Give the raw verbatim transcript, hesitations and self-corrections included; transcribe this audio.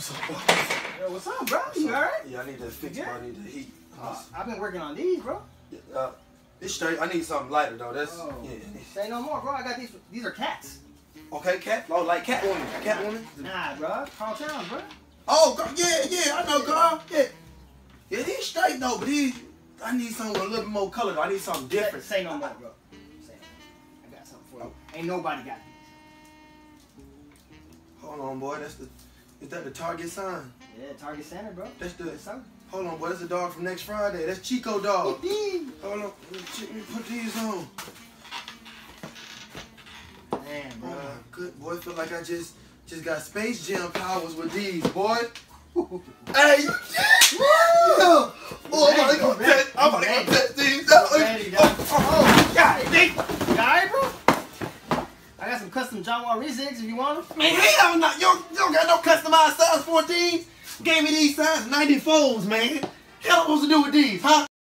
What's up, boy? Yo, what's up, bro? You alright? Yeah, I need to fix it. I need to heat. Uh, I've been working on these, bro. Uh, it's straight. I need something lighter though. That's oh. yeah. Say no more, bro. I got these. These are cats. Okay, cat. Oh, like Catwoman. Catwoman. Nah, bro. Carl Towns, bro. Oh, girl, yeah, yeah. I know, Carl. Yeah, yeah. These straight though, but these. I need something with a little bit more color. Though. I need something different. Say, say no more, bro. Say no more. I got something for you. Ain't nobody got these. Hold on, boy. That's the. Is that the Target sign? Yeah, Target Center, bro. That's the. That's Hold on, boy. That's the dog from next Friday. That's Chico dog. Hold on. Let me put these on. Man, bro. Uh, good boy. Feel like I just just got Space Jam powers with these, boy. Hey, you did? Yeah. Oh, I'm about to go test. I'm about to go test these out. Ready, oh, oh, oh, God, Nick. You alright, bro? I got some custom John Wall Rizigs if you want them. Man, hell no. You don't, you don't got no customized size fourteens. Gave me these size ninety-fours, man. Hell, I'm supposed to do with these, huh?